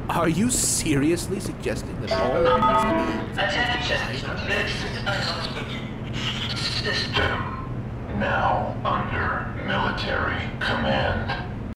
Are you seriously suggesting that all of System now under military command.